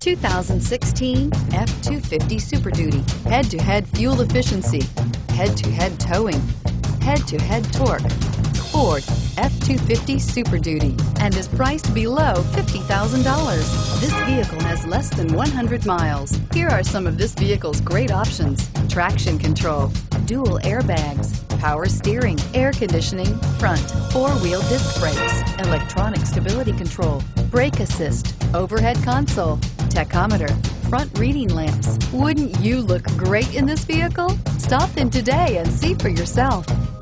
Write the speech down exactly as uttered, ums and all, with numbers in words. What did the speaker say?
two thousand sixteen F two fifty Super Duty. Head-to-head fuel efficiency, head-to-head towing, head-to-head torque. Ford F two fifty Super Duty, and is priced below fifty thousand dollars. This vehicle has less than one hundred miles. Here are some of this vehicle's great options: traction control, dual airbags, power steering, air conditioning, front, four-wheel disc brakes, electronic stability control, brake assist, overhead console, tachometer, front reading lamps. Wouldn't you look great in this vehicle? Stop in today and see for yourself.